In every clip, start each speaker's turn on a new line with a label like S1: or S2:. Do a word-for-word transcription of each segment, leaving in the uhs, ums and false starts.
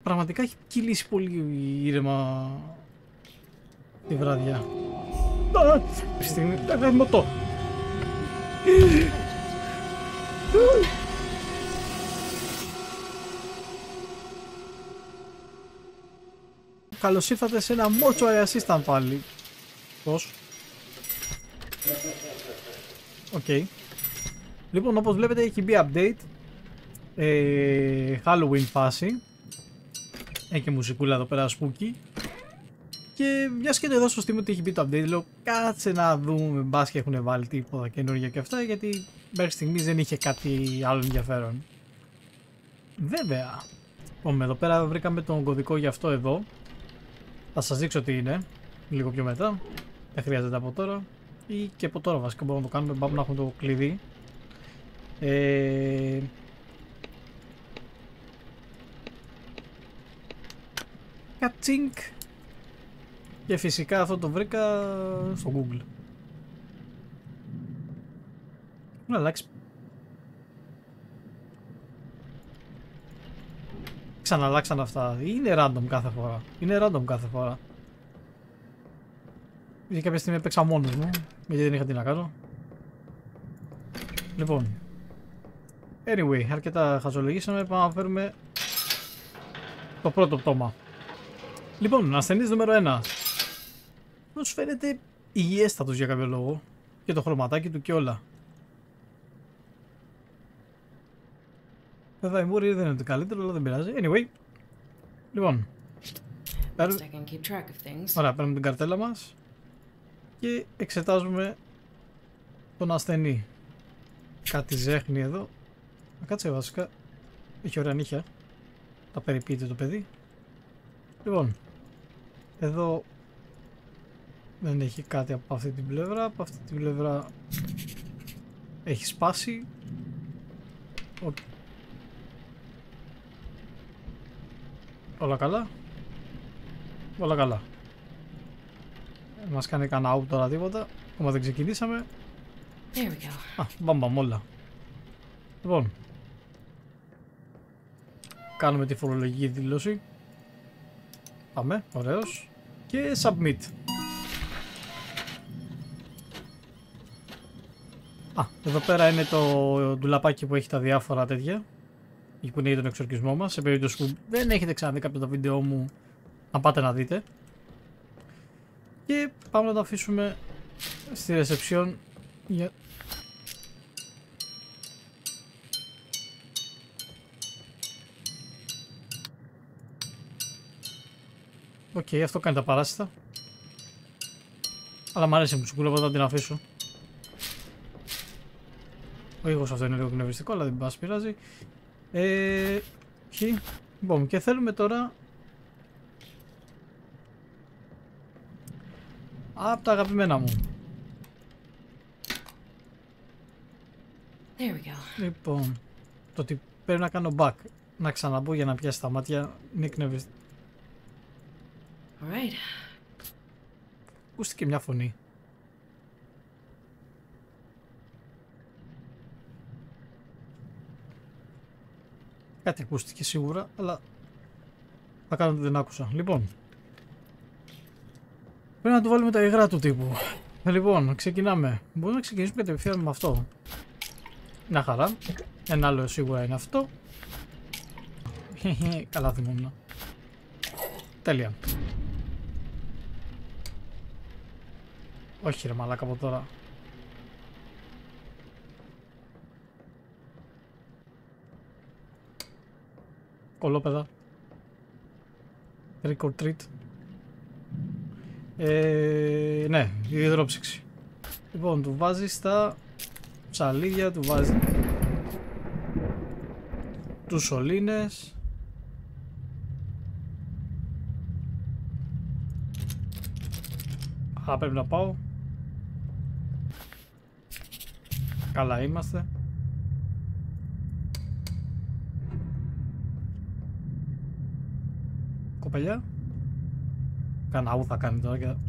S1: πραγματικά έχει κυλήσει πολύ ήρεμα τη βράδια. Τη στιγμή δεν μοτώ. Καλώς ήρθατε σε ένα Mortuary Assistant πάλι. Πώς? Οκ. Okay. Λοιπόν, όπως βλέπετε έχει μπει update. Ε, Halloween φάση. Έχει και μουσικούλα εδώ πέρα, spooky. Και μια και εδώ στο Steam ότι έχει μπει το update, λέω κάτσε να δούμε μπας και έχουν βάλει τίποτα καινούργια και αυτά, γιατί μέχρι στιγμής δεν είχε κάτι άλλο ενδιαφέρον. Βέβαια, λοιπόν, εδώ πέρα βρήκαμε τον κωδικό για αυτό εδώ. Θα σας δείξω τι είναι λίγο πιο μετά. Δεν χρειάζεται από τώρα ή και από τώρα βασικά μπορούμε να το κάνουμε. Πάμε να έχουμε το κλειδί. Ε... Κατσίνκ. Και φυσικά αυτό το βρήκα στο Google. Να αλλάξει. Ξαναλλάξαν αυτά. Είναι random κάθε φορά. Είναι random κάθε φορά. Για κάποια στιγμή έπαιξα μόνος μου, γιατί δεν είχα τι να κάνω. Λοιπόν. Anyway, αρκετά χαζολογήσαμε. Πάμε να φέρουμε το πρώτο πτώμα. Λοιπόν, ασθενής νούμερο ένα. Πώς φαίνεται υγιέστατος για κάποιο λόγο. Και το χρωματάκι του και όλα. Βέβαια η μούρη δεν είναι το καλύτερο, αλλά δεν πειράζει. Anyway. Λοιπόν. Παίρ... Ωραία, παίρνουμε την καρτέλα μας. Και εξετάζουμε τον ασθενή. Κάτι ζέχνει εδώ. Να κάτσε βασικά. Έχει ωραία νύχια. Τα περιποιείται το παιδί. Λοιπόν. Εδώ δεν έχει κάτι από αυτή την πλευρά. Από αυτή την πλευρά έχει σπάσει. Ο... Όλα καλά. Όλα καλά. Μας κάνει κανένα out τώρα τίποτα. Ακόμα δεν ξεκινήσαμε. Α, μπαμπαμ όλα. Λοιπόν. Κάνουμε τη φορολογική δήλωση. Πάμε, ωραίος. Και submit. Α, εδώ πέρα είναι το ντουλαπάκι που έχει τα διάφορα τέτοια. Εκεί που είναι για τον εξορκισμό μας. Σε περίπτωση που δεν έχετε ξαναδεί κάποιο το βίντεο μου, να πάτε να δείτε. Και πάμε να το αφήσουμε στη reception για... Οκ, okay, αυτό κάνει τα παράσιτα. Αλλά μ' αρέσει η μουσικούλα, οπότε θα την αφήσω. Ο ήχος αυτό είναι λίγο κνευριστικό, αλλά δεν μας πειράζει. Ε, χι. Λοιπόν, και θέλουμε τώρα από τα αγαπημένα μου.
S2: There we go.
S1: Λοιπόν, το ότι πρέπει να κάνω back, να ξαναμπώ για να πιάσει τα μάτια, είναι εκνευριστικό.
S2: Right.
S1: Ακούστηκε μια φωνή. Κάτι ακούστηκε σίγουρα, αλλά θα κάνω ότι δεν άκουσα. Λοιπόν, πρέπει να του βάλουμε τα υγρά του τύπου. Λοιπόν, ξεκινάμε. Μπορούμε να ξεκινήσουμε κατευθείαν με αυτό. Μια χαρά. Ένα άλλο σίγουρα είναι αυτό. Καλά θυμόμουν. Τέλεια. Όχι ρε μαλάκα από τώρα. Κολόπεδα. Trick or treat. Ε, ναι, η υδρόψυξη. Λοιπόν, του βάζει τα ψαλίδια, του βάζει τους σωλήνες. Α, πρέπει να πάω. Καλά είμαστε. Κοπελιά. Κάνα ου θα κάνει τώρα και...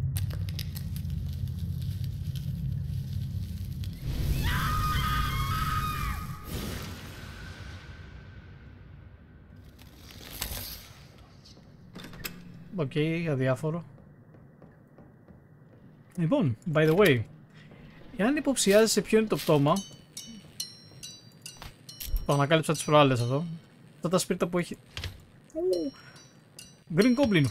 S1: οκ, okay, αδιάφορο. Λοιπόν, by the way, εάν υποψιάζεσαι ποιο είναι το πτώμα, το ανακάλυψα τις προάλλες αυτό, αυτά τα σπίρτα που έχει... Green Goblin!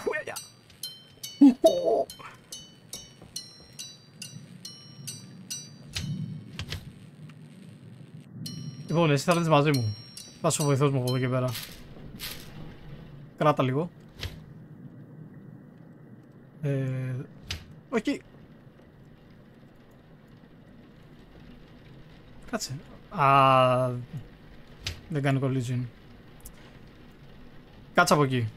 S1: Λοιπόν, εσύ θα έρθεις μαζί μου. Θα σου βοηθός μου από εδώ και πέρα. Κράτα λίγο. Ε... Όχι. Κάτσε. Α, δεν κάνει collision. Κάτσε από εκεί.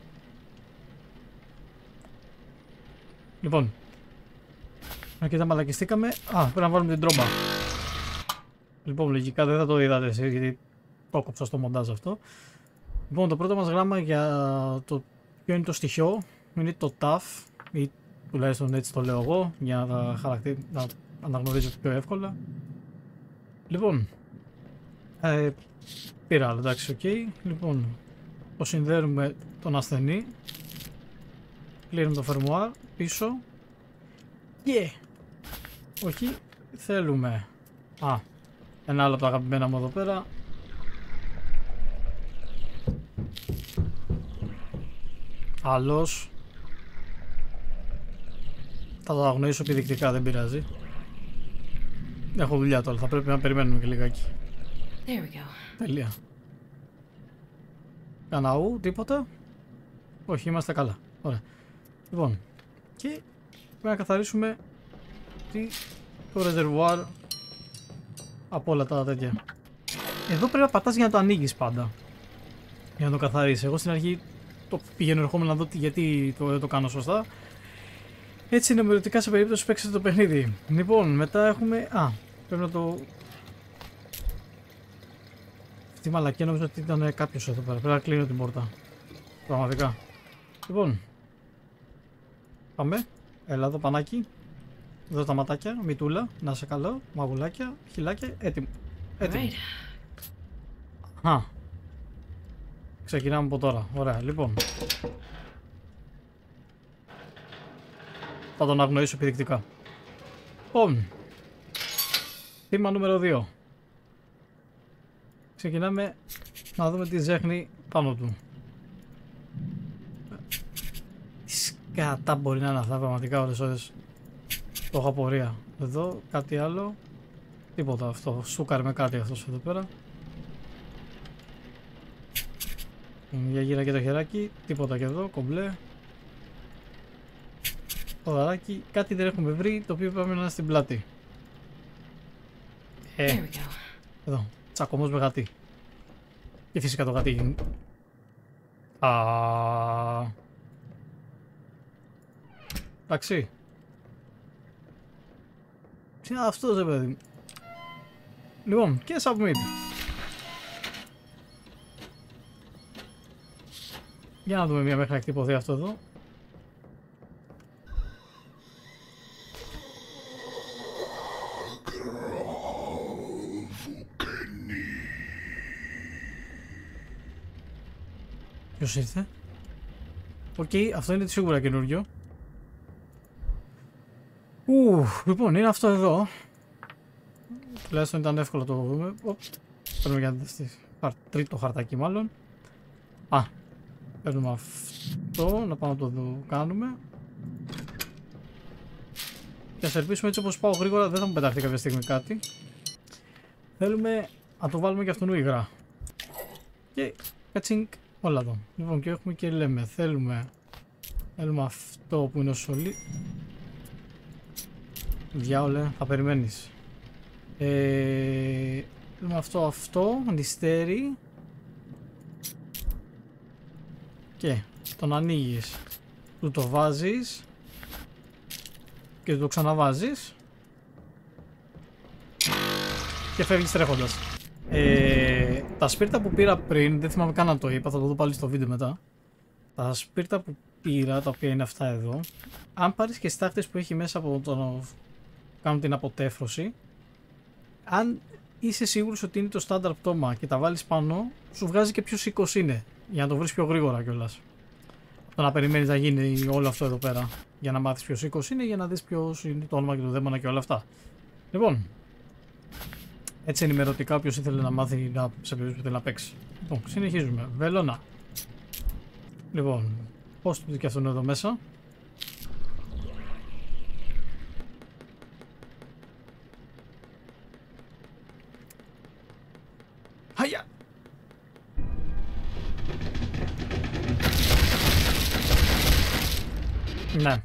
S1: Λοιπόν. Αρκετά μαλακιστήκαμε. Α, πρέπει να βάλουμε την τρόμπα. Λοιπόν, λογικά δεν θα το είδατε εσείς γιατί το κόψα στο μοντάζ αυτό. Λοιπόν, το πρώτο μας γράμμα για το ποιο είναι το στοιχείο είναι το ταφ, ή τουλάχιστον έτσι το λέω εγώ, για να τα χαρακτή... να αναγνωρίζετε πιο εύκολα. Λοιπόν, ε, πήρα άλλο, εντάξει, οκ. Okay. Λοιπόν, το συνδέουμε τον ασθενή, κλείνουμε το φερμουάρ πίσω και yeah. Όχι, θέλουμε α, ένα άλλο από τα αγαπημένα μου εδώ πέρα. Άλλος. Θα το αγνοήσω επιδεικτικά, δεν πειράζει. Έχω δουλειά τώρα, θα πρέπει να περιμένουμε και λιγάκι.
S2: There we go.
S1: Τελεία. Καναού, τίποτα. Όχι, είμαστε καλά. Ωραία. Λοιπόν, και πρέπει να καθαρίσουμε το ρεζερβουάρ από όλα τα τέτοια. Εδώ πρέπει να πατάς για να το ανοίγεις πάντα. Για να το καθαρίσεις. Εγώ στην αρχή το πηγαίνω ερχόμενο να δω γιατί το, το κάνω σωστά. Έτσι είναι μελλοντικά σε περίπτωση που παίξετε το παιχνίδι. Λοιπόν, μετά έχουμε... Α, πρέπει να το... Αυτή η μαλακία νόμιζα ότι ήταν κάποιος εδώ πέρα. Πρέπει να κλείνω την πόρτα. Πραγματικά. Λοιπόν. Πάμε. Έλα εδώ πανάκι. Εδώ τα ματάκια. Μητούλα. Να σε καλό. Μαγουλάκια. Χιλάκια. Έτοιμο. Έτοιμο. Right. Α. Ξεκινάμε από τώρα. Ωραία. Λοιπόν. Θα τον αγνοήσω επιδεικτικά. Λοιπόν. Θύμα νούμερο δύο. Ξεκινάμε να δούμε τι ζέχνει πάνω του. Τι σκατά μπορεί να είναι αυτά πραγματικά ώρες ώρες. Το έχω απορία. Εδώ κάτι άλλο. Τίποτα αυτό. Σούκαρε με κάτι αυτός εδώ πέρα. Για γύρα και το χεράκι. Τίποτα και εδώ. Κομπλέ. Το δαράκι. Κάτι δεν έχουμε βρει. Το οποίο πάμε να είναι στην πλάτη. Ε, εδώ. Τσακωμός με γατί. Και φυσικά το γατί. Α. Εντάξει. Τι είναι αυτός ρε παιδί. Λοιπόν, και submit. Για να δούμε μια μέχρι να εκτυπωθεί αυτό εδώ. Ποιος ήρθε? Οκ, okay, αυτό είναι σίγουρα καινούριο. Ου, λοιπόν, είναι αυτό εδώ. Τουλάχιστον ήταν εύκολο το δούμε. Παίρνουμε για τρίτο χαρτάκι μάλλον. Α, παίρνουμε αυτό, να πάμε να το κάνουμε. Και ας ελπίσουμε έτσι όπως πάω γρήγορα δεν θα μου πεταχθεί κάποια στιγμή κάτι. Θέλουμε να το βάλουμε και αυτόν υγρά. Και κατσίνκ. Όλα εδώ. Λοιπόν, και έχουμε και λέμε, θέλουμε, θέλουμε αυτό που είναι ο σωλή. Διάολε, θα περιμένεις. Ε, θέλουμε αυτό, αυτό, νηστέρι. Και τον ανοίγεις, του το βάζεις και του το ξαναβάζεις και φεύγεις τρέχοντας. Ε, τα σπίρτα που πήρα πριν, δεν θυμάμαι καν να το είπα, θα το δω πάλι στο βίντεο μετά. Τα σπίρτα που πήρα, τα οποία είναι αυτά εδώ, αν πάρεις και στάχτες που έχει μέσα από το κάνουν την αποτέφρωση, αν είσαι σίγουρος ότι είναι το στάνταρ πτώμα και τα βάλεις πάνω, σου βγάζει και ποιο οίκος είναι, για να το βρεις πιο γρήγορα κιόλας. Το να περιμένεις να γίνει όλο αυτό εδώ πέρα για να μάθεις ποιος οίκος είναι, για να δεις ποιος είναι το όνομα και το δαίμονα και όλα αυτά. Λοιπόν, έτσι ενημερωτικά όποιος ήθελε να μάθει να, σε περίπτωση που θέλει να παίξει. Λοιπόν, συνεχίζουμε. Βελόνα. Λοιπόν, πώς του και αυτόν εδώ μέσα. Χαγιά! Ναι.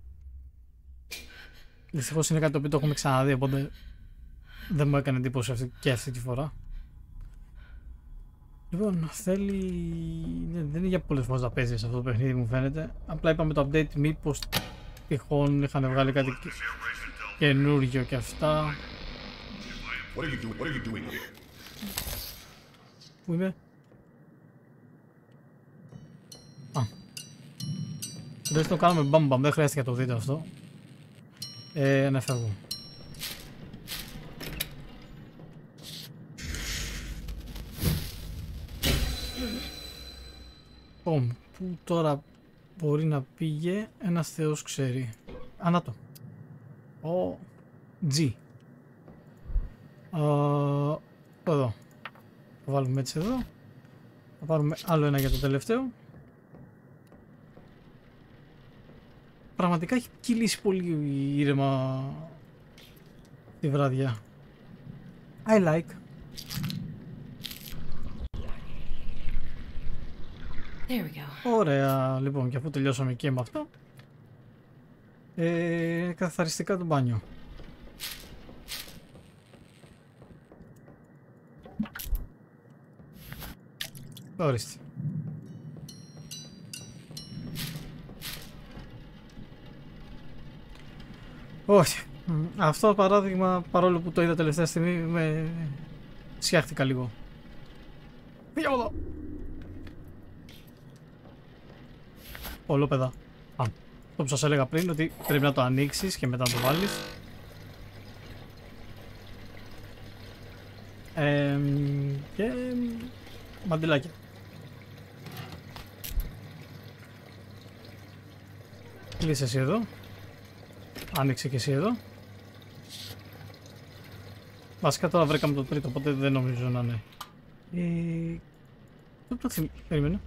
S1: Δυστυχώς είναι κάτι το οποίο το έχουμε ξαναδεί, οπότε δεν μου έκανε εντύπωση αυτή και αυτή τη φορά. Λοιπόν, θέλει... δεν είναι για πολλές φορές να παίζει σε αυτό το παιχνίδι, μου φαίνεται. Απλά είπαμε το update μήπως τυχόν είχαν βγάλει κάτι καινούργιο και αυτά.
S3: What are you doing? What are you doing here?
S1: Πού είμαι? Α. Δεν το κάνουμε μπαμ μπαμ, δεν χρειάστηκε να το δείτε αυτό. Ε, να φεύγω. Λοιπόν, πού τώρα μπορεί να πήγε, ένας θεός ξέρει. Α, να το. Ο G. Α, εδώ. Θα βάλουμε έτσι εδώ. Θα πάρουμε άλλο ένα για το τελευταίο. Πραγματικά έχει κυλήσει πολύ ήρεμα τη βράδια. I like.
S2: There we go.
S1: Ωραία, λοιπόν, και αφού τελειώσαμε και με αυτό, ε, καθαριστικά του μπάνιο. Ορίστε. Όχι. Αυτό παράδειγμα, παρόλο που το είδα τελευταία στιγμή, με σιάχτηκα λίγο. Πήγα εδώ. Ολόπεδα. Α, το που σας έλεγα πριν, ότι πρέπει να το ανοίξεις και μετά να το βάλεις. Ε, και μαντιλάκια. Κλείσε εσύ εδώ. Άνοιξε και εσύ εδώ. Βασικά τώρα βρήκαμε το τρίτο, οπότε δεν νομίζω να είναι. Ε, το το θυμ... Περίμενε.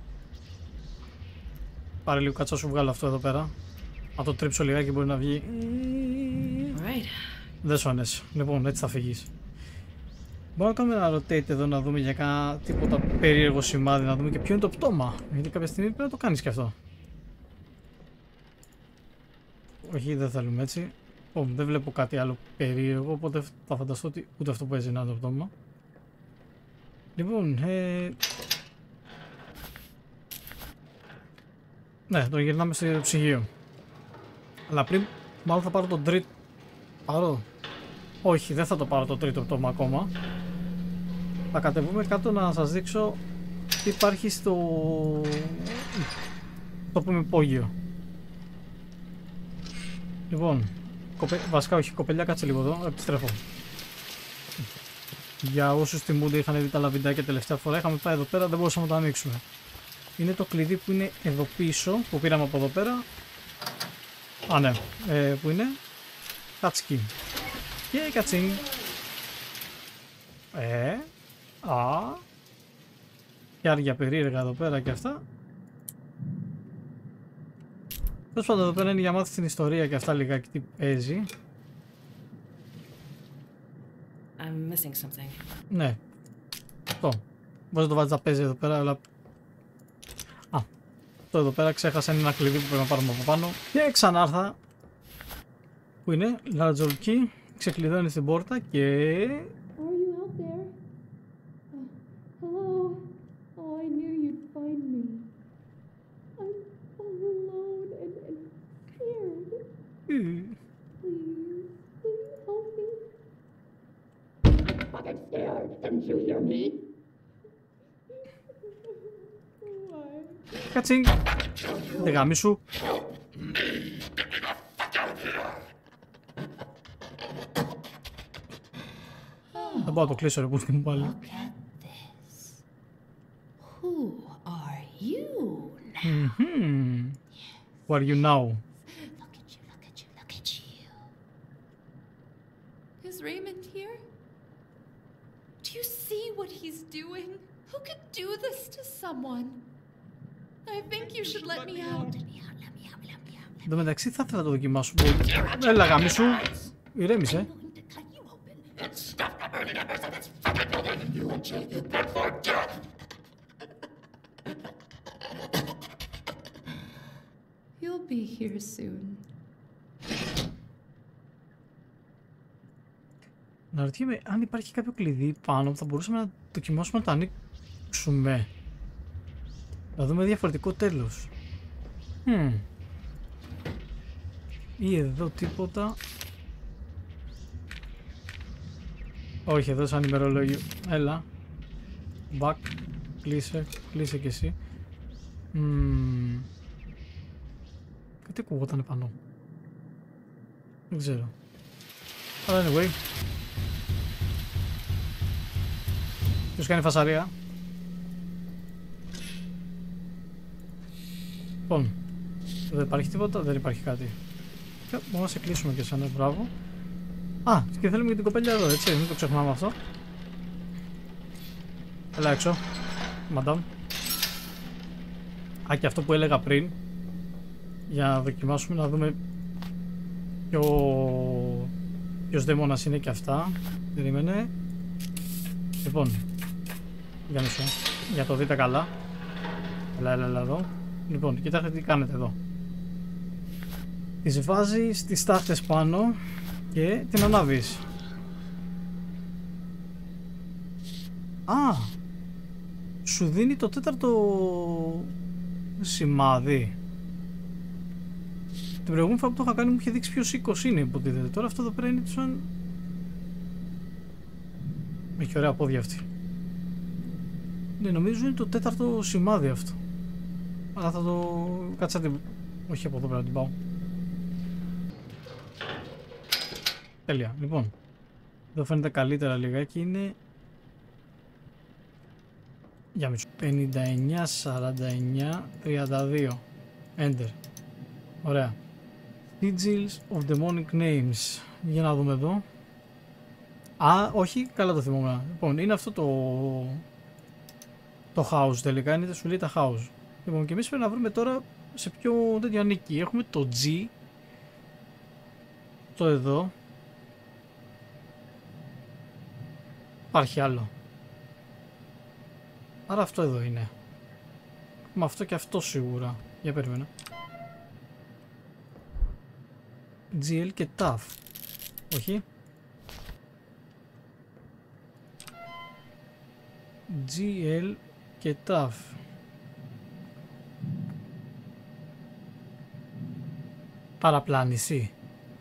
S1: Πάρε λίγο, κάτσα σου βγάλω αυτό εδώ πέρα. Αν το τρίψω λιγάκι μπορεί να βγει.
S2: Right.
S1: Δεν σου ανέσει. Λοιπόν, έτσι θα φύγεις. Μπορούμε να κάνουμε ένα rotate εδώ να δούμε για κάνα τίποτα περίεργο σημάδι, να δούμε και ποιο είναι το πτώμα. Γιατί κάποια στιγμή πρέπει να το κάνεις και αυτό. Όχι, δεν θέλουμε έτσι. Oh, δεν βλέπω κάτι άλλο περίεργο, οπότε θα φανταστώ ότι ούτε αυτό παίζει να είναι το πτώμα. Λοιπόν, ε... ναι, το γυρνάμε στο ψυγείο. Αλλά πριν, μάλλον θα πάρω τον τρίτο. Πάρω. Όχι, δεν θα το πάρω το τρίτο πτώμα ακόμα. Θα κατεβούμε κάτω να σας δείξω τι υπάρχει στο... το πούμε υπόγειο. Λοιπόν, κοπε... βασικά όχι, κοπελιά, κάτσε λίγο εδώ, επιστρέφω. Για όσους θυμούνται, είχαν δει τα άλλα βιντεάκια τελευταία φορά, είχαμε πάει εδώ πέρα, δεν μπορούσαμε να το ανοίξουμε. Είναι το κλειδί που είναι εδώ πίσω, που πήραμε από εδώ πέρα. Α, ναι, ε, που είναι κατσικί. Και κατσίν. Ε, α, και άρια περίεργα εδώ πέρα και αυτά. Τέλος πάντων, εδώ πέρα είναι για μάθει την ιστορία και αυτά λιγάκι τι παίζει.
S2: I'm missing something.
S1: Ναι. Αυτό. Μπορείς να το βάλεις να παίζει εδώ πέρα, αλλά... Α, αυτό εδώ πέρα ξέχασα, είναι ένα κλειδί που πρέπει να πάρουμε από πάνω. Και ξανάρθα. Πού είναι, large key, ξεκλειδώνει την πόρτα και...
S4: Are you out there? Uh, hello? Oh, I knew you'd find me. I'm all alone and, and scared. Please, please help me.
S3: Fucking scared. Didn't you hear me?
S4: Why?
S1: Κατσίνγκ. Δεν γάμι σου. Δεν μπορώ να το κλείσω ρε που στην πάλι.
S2: Look at this. Who are you now?
S1: Mm-hmm. Who are you now?
S4: Look at you, look at you, look at you. Is Raymond here? Do you see what he's doing? Who could do this to someone? I think you should let me out. Let me out, let me out, let me out.
S1: Εν τω μεταξύ θα ήθελα να το δοκιμάσω πολύ. Έλα γαμίσου. Ηρέμησε.
S4: You'll be here soon.
S1: Να ρωτιέμαι αν υπάρχει κάποιο κλειδί πάνω που θα μπορούσαμε να δοκιμάσουμε να το ανοίξουμε. Να δούμε διαφορετικό τέλος. Hmm. Ή εδώ τίποτα. Όχι, εδώ σαν ημερολόγιο. Έλα. Back. Κλείσε. Κλείσε κι εσύ. Mm. Κάτι ακούγονταν πάνω. Δεν ξέρω. Αλλά anyway. Ποιος κάνει φασαρία. Λοιπόν. Δεν υπάρχει τίποτα. Δεν υπάρχει κάτι. Και μπορούμε να σε κλείσουμε και εσένα. Μπράβο. Α, και θέλουμε και την κοπέλια εδώ, έτσι, μην το ξεχνάμε αυτό. Έλα έξω, μαντάμ. Α, και αυτό που έλεγα πριν, για να δοκιμάσουμε, να δούμε ποιο... ποιος δαίμονας είναι και αυτά. Περίμενε. Λοιπόν, για μισό, για το δείτε καλά. Έλα, έλα, έλα εδώ. Λοιπόν, κοιτάξτε τι κάνετε εδώ. Τις βάζει στις τάχτες πάνω και την ανάβεις. Α, σου δίνει το τέταρτο σημάδι. Την προηγούμενη φορά που το είχα κάνει μου είχε δείξει ποιος οίκος είναι, υποτίθεται. Τώρα αυτό εδώ πέρα είναι σαν... Έχει ωραία πόδια αυτή. Ναι, νομίζω είναι το τέταρτο σημάδι αυτό. Αλλά θα το... Κάτσα την... Όχι από εδώ πέρα να την πάω. Τέλεια, λοιπόν. Εδώ φαίνεται καλύτερα λιγάκι, είναι... Για μισό. πενήντα εννιά, σαράντα εννιά, τριάντα δύο. Enter. Ωραία. Sigils of demonic names. Για να δούμε εδώ. Α, όχι, καλά το θυμόμαι. Λοιπόν, είναι αυτό το... Το house τελικά, είναι, σου λέει τα house. Λοιπόν, και εμείς πρέπει να βρούμε τώρα σε ποιο τέτοιο ανήκει. Έχουμε το G. Το εδώ. Υπάρχει άλλο. Άρα αυτό εδώ είναι. Έχουμε αυτό και αυτό σίγουρα. Για περίμενα. τζι ελ και ταφ. Όχι. τζι ελ και ταφ. Παραπλάνηση.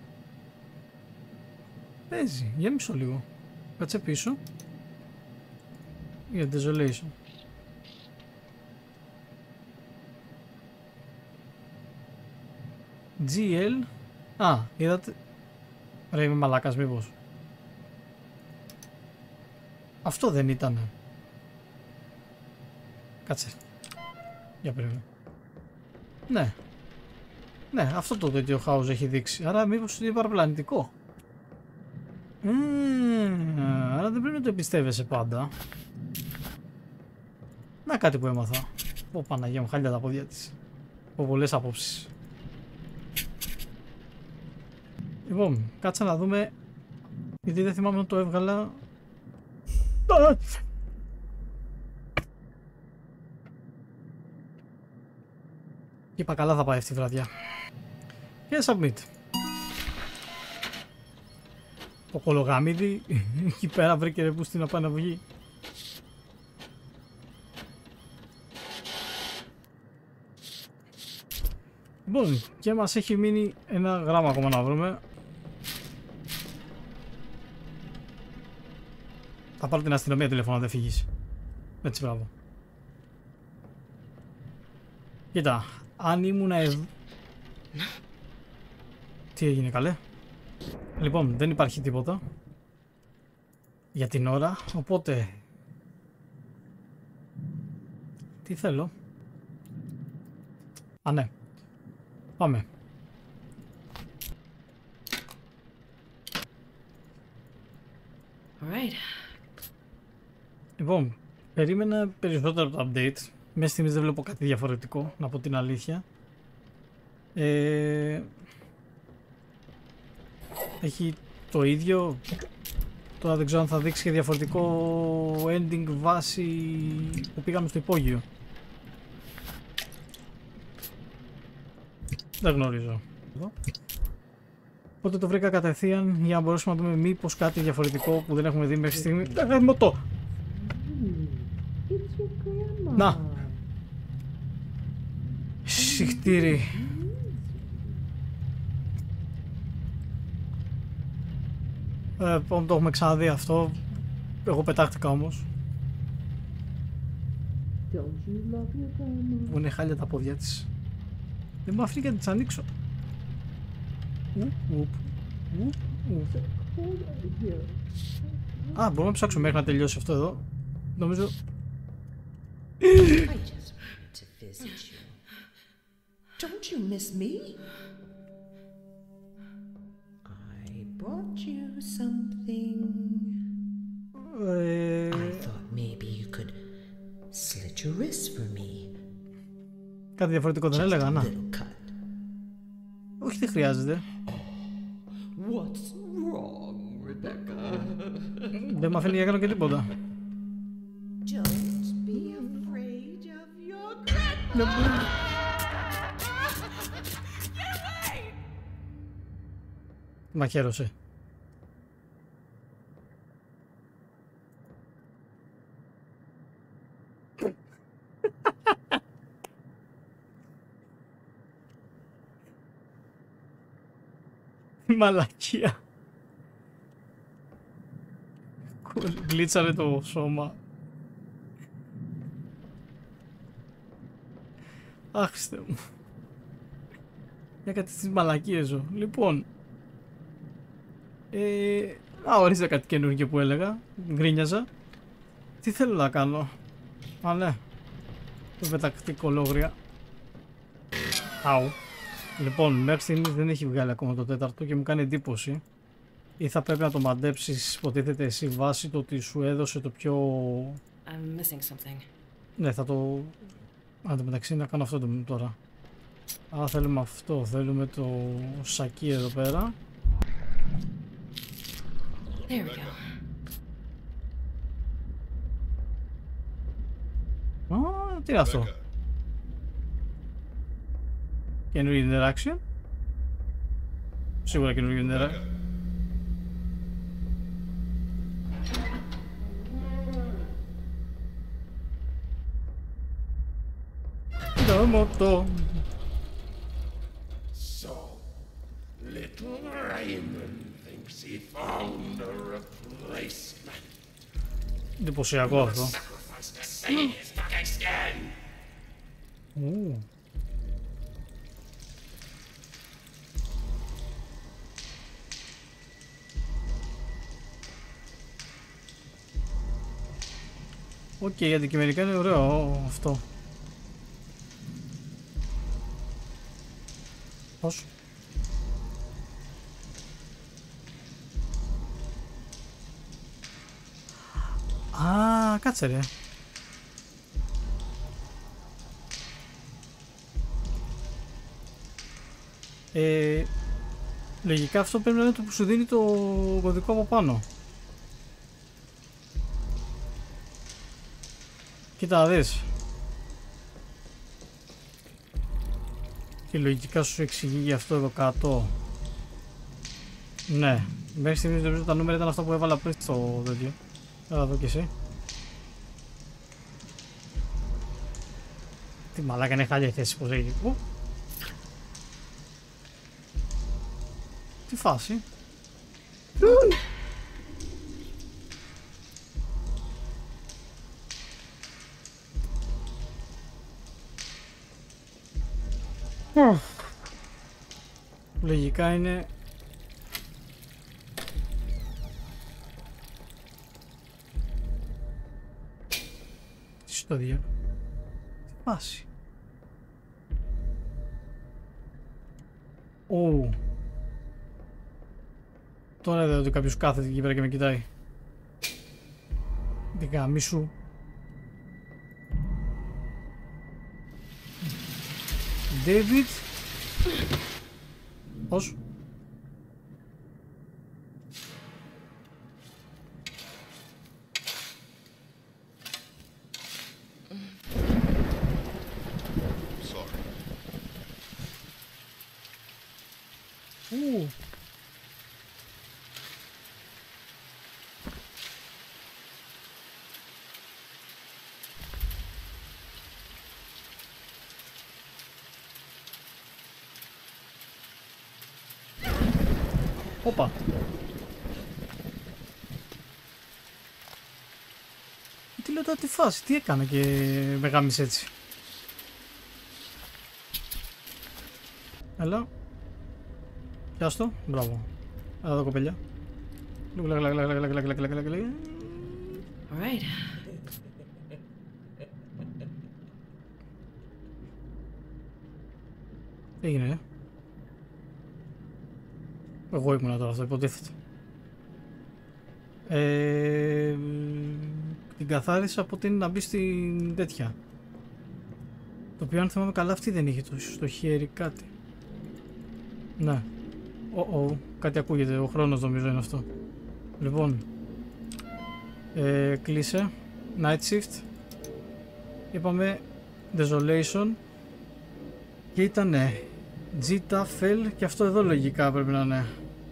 S1: Παίζει. Για μισό λίγο. Κάτσε πίσω. Για desolation. τζι ελ. Α, είδατε. Ρε, είμαι μαλάκας μήπως. Αυτό δεν ήτανε. Κάτσε. Για περίμενε. Ναι. Ναι, αυτό το τέτοιο house έχει δείξει. Άρα μήπως είναι παραπλανητικό. Mm, άρα δεν πρέπει να το εμπιστεύεσαι πάντα. Να, κάτι που έμαθα. Πω, Παναγία μου, χάλια τα πόδια της. Από πολλές απόψεις. Λοιπόν, κάτσα να δούμε. Γιατί δεν θυμάμαι να το έβγαλα. Είπα καλά θα πάει αυτή η βραδιά. Και submit. Το κολογάμιδι εκεί πέρα βρήκε ρε πούστη να πάει να βγει. Λοιπόν, και μας έχει μείνει ένα γράμμα ακόμα να βρούμε. Θα πάρω την αστυνομία τηλεφωνά, δεν φύγεις. Έτσι, μπράβο. Κοίτα, αν ήμουν εδώ... Τι έγινε, καλέ? Λοιπόν, δεν υπάρχει τίποτα για την ώρα, οπότε τι θέλω? Α, ναι. Πάμε.
S2: All right.
S1: Λοιπόν, περίμενα περισσότερο από το update. Μέσα στιγμής δεν βλέπω κάτι διαφορετικό, να πω την αλήθεια. Ε, έχει το ίδιο. Τώρα δεν ξέρω αν θα δείξει και διαφορετικό ending βάση που πήγαμε στο υπόγειο. Δεν γνωρίζω. Εδώ. Οπότε το βρήκα κατευθείαν για να μπορέσουμε να δούμε μήπως κάτι διαφορετικό που δεν έχουμε δει μέχρι στιγμή. Ε, μοτό! Να! Συχτήρι. Ε, το έχουμε ξαναδεί αυτό. Εγώ πετάχτηκα όμως. Μου είναι χάλια τα πόδια της. Δεν μου αφήνει και να τις ανοίξω. Ουπ, ουπ, ουπ, ουπ. Α, μπορούμε να ψάξουμε μέχρι να τελειώσει αυτό εδώ. Νομίζω...
S5: Don't you miss me? I brought you something.
S1: Ε...
S5: I thought maybe you could slit your wrist for me.
S1: Κάτι διαφορετικό δεν έλεγα, να. Όχι, δεν χρειάζεται.
S5: What's wrong, Rebecca?
S1: Δεν μ' αφήνει για κάνω και τίποτα.
S5: Don't be afraid of your grandma.
S1: Μαχαίρωσε. Μαλακία. Γλίτσαρε το σώμα. Αχ, Χριστέ μου. Για κάτι στις μαλακίες ζω. Λοιπόν. Ε, α, ορίστε κάτι καινούργιο που έλεγα. Γκρίνιαζα. Τι θέλω να κάνω. Α, ναι. Το πετακτή κολόγρια. Αου. Λοιπόν, μέχρι στιγμής δεν έχει βγάλει ακόμα το τέταρτο και μου κάνει εντύπωση. Ή θα πρέπει να το μαντέψεις, υποτίθεται εσύ, βάσει το ότι σου έδωσε το πιο...
S2: I'm missing something.
S1: Ναι, θα το... Αν το μεταξύ να κάνω αυτό το τώρα. Α, θέλουμε αυτό, θέλουμε το σακί εδώ πέρα.
S2: There we go.
S1: Α, τι είναι αυτό. Καινούργιο interaction. Σίγουρα καινούργιο interaction. Το μοτό.
S3: So, little Raymond thinks he found a replacement.
S1: Εντυπωσιακό αυτό.
S3: Sacrifice to save his fucking skin.
S1: Ου. Οκ, okay, αντικειμενικά είναι ωραίο αυτό. Πώς? Α, κάτσε ρε. Ε, λογικά αυτό πρέπει να είναι το που σου δίνει το κωδικό από πάνω. Κοίτα να δεις. Και λογικά σου εξηγεί γι' αυτό εδώ κάτω. Ναι, μέχρι στιγμής νομίζω τα νούμερα ήταν αυτά που έβαλα πριν στο τέτοιο. Έλα εδώ κι εσύ. Τι μαλάκα, είναι χάλια η θέση πως έγινε. Ου. Τι φάση. Λογικά είναι... Τι στο διάλογο. Τι φάση. Ου. Τώρα είδα ότι κάποιος κάθεται εκεί πέρα και με κοιτάει. Την γάμη σου. David. Πώς? Ου. Όπα. Τι λέω τώρα, τι φάση, τι έκανα και με γάμισε έτσι. Έλα. Πιάστο, μπράβο. Έλα εδώ κοπέλια.
S2: Alright.
S1: Τι έγινε, ε? Εγώ ήμουνα τώρα, αυτό υποτίθεται. Ε, την καθάρισα από την να μπει στην τέτοια. Το οποίο αν θυμάμαι καλά αυτή δεν είχε το, στο χέρι κάτι. Ναι. Oh, oh, κάτι ακούγεται, ο χρόνος νομίζω είναι αυτό. Λοιπόν, ε, κλείσε. Night shift. Είπαμε Desolation. Και ήτανε G, T, F, και αυτό εδώ λογικά πρέπει να είναι.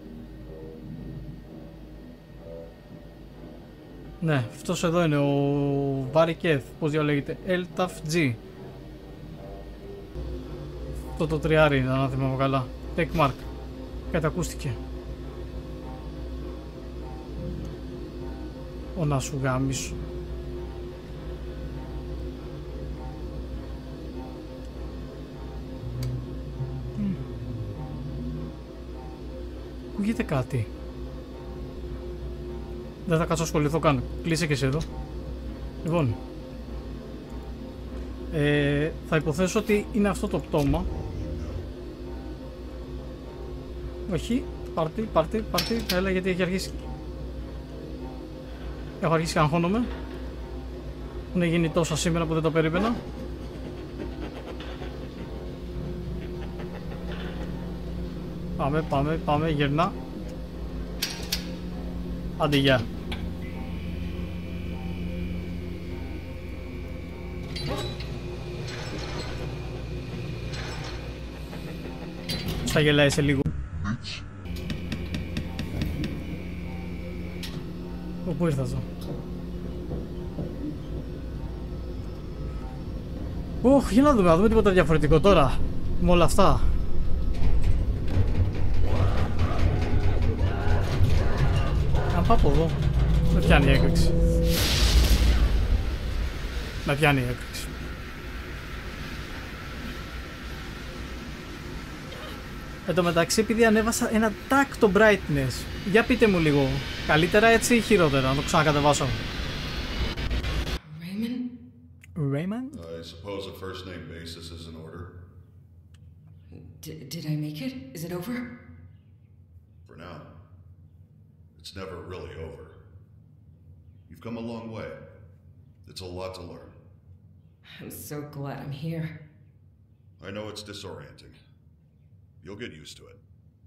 S1: Ναι, αυτός εδώ είναι ο Variketh, πώς διαλέγεται, L, T, F, G. Αυτό το τριάρι ήταν, αν θυμάμαι καλά. Take mark. Κάτι ακούστηκε. Ο να σου γάμισου. Ακούγεται κάτι. Δεν θα κάτσω να ασχοληθώ καν. Κλείσε και εσύ εδώ. Λοιπόν. Ε, θα υποθέσω ότι είναι αυτό το πτώμα. Όχι. Πάρτι, πάρτι, πάρτι. Έλα γιατί έχει αρχίσει. Έχω αρχίσει και αγχώνομαι. Έχουν γίνει τόσα σήμερα που δεν το περίμενα. Πάμε, πάμε, πάμε, γυρνά. Άντε, γεια. Θα γελάει σε λίγο. Πού ήρθα εδώ. Οχ, για να δούμε, να δούμε τίποτα διαφορετικό τώρα. Με όλα αυτά. Αν πάω από εδώ, με πιάνει η έκρηξη. Με πιάνει η έκρηξη. Εν τω μεταξύ, επειδή ανέβασα ένα τάκ το brightness, για πείτε μου λίγο, καλύτερα έτσι ή χειρότερα, να το ξανακατεβάσω.
S2: Raymond?
S1: Raymond?
S6: I suppose a first name basis is in order.
S2: D did I make it? Is it over?
S6: For now. It's never really over. You've come a long way. It's a lot to learn.
S2: I'm so glad I'm here.
S6: I know it's disorienting. You'll get used to it.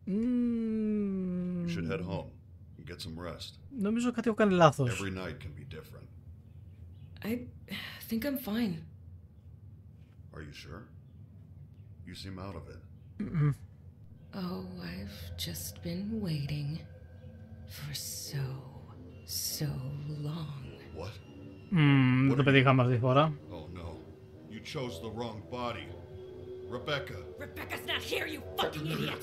S1: Mm.
S6: You should head home and get some rest.
S1: Νομίζω κάτι έχω κάνει λάθος.
S6: Every night can be different.
S2: I think I'm fine.
S6: Are you sure? You seem out of it.
S1: Mm-mm.
S2: Oh, I've just been waiting for so, so long.
S6: What?
S1: Mm, δεν το πετύχαμε αυτή τη φορά.
S6: Oh no. You chose the wrong body. Rebecca.
S2: Rebecca's not here, you fucking idiot!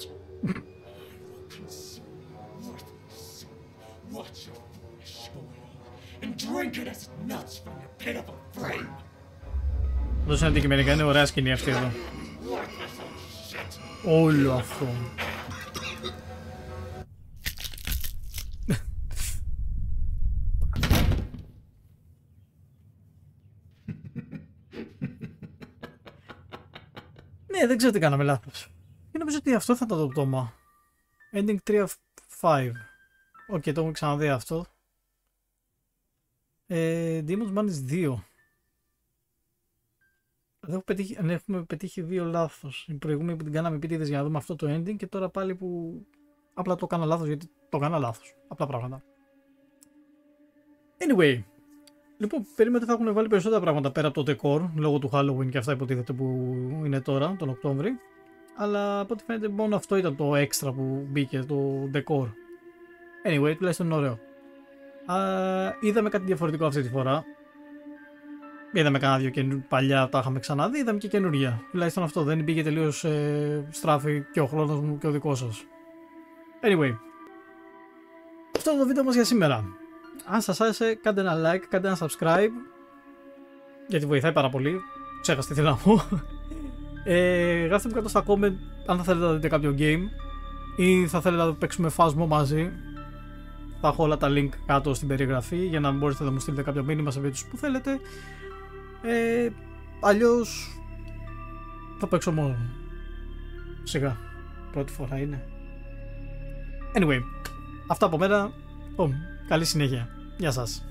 S3: Watch your foolish oil and drink it as it melts from your pitiful brain.
S1: Δώσε ένα αντικειμενικά, είναι ωραία σκηνή αυτή εδώ. Όλο αυτό. Ναι, δεν ξέρω τι κάναμε λάθος. Και νομίζω ότι αυτό θα ήταν το πτώμα. Ending τρία πέντε. Οκ, okay, το έχουμε ξαναδεί αυτό. Ε, Demon's Madness δύο. Δεν πετύχει, αν έχουμε πετύχει δύο λάθος. Η προηγούμενη που την κάναμε επίτηδες για να δούμε αυτό το ending και τώρα πάλι που απλά το κάνα λάθος γιατί το κάνα λάθος. Απλά πράγματα. Anyway. Λοιπόν, περίμενα ότι θα έχουν βάλει περισσότερα πράγματα πέρα από το decor λόγω του Halloween και αυτά υποτίθεται που είναι τώρα, τον Οκτώβρη. Αλλά από ό,τι φαίνεται μόνο αυτό ήταν το extra που μπήκε, το decor. Anyway, τουλάχιστον είναι ωραίο. Α, είδαμε κάτι διαφορετικό αυτή τη φορά. Είδαμε κανένα δύο καινούργια, παλιά τα είχαμε ξαναδεί, είδαμε και καινούργια. Τουλάχιστον αυτό δεν μπήκε τελείως ε, στράφη και ο χρόνος μου και ο δικός σας. Anyway, αυτό είναι το βίντεο μας για σήμερα. Αν σας άρεσε, κάντε ένα like, κάντε ένα subscribe, γιατί βοηθάει πάρα πολύ. Ξέχασα τι θέλω να πω. Ε, γράψτε μου κάτω στα comment αν θα θέλετε να δείτε κάποιο game ή θα θέλετε να παίξουμε φάσμο μαζί. Θα έχω όλα τα link κάτω στην περιγραφή για να μπορείτε να μου στείλετε κάποιο μήνυμα σε βίντεο που θέλετε. Ε, αλλιώς θα παίξω μόνο. Σιγά, πρώτη φορά είναι. Anyway, αυτά από μένα. Oh, καλή συνέχεια. Γεια σας.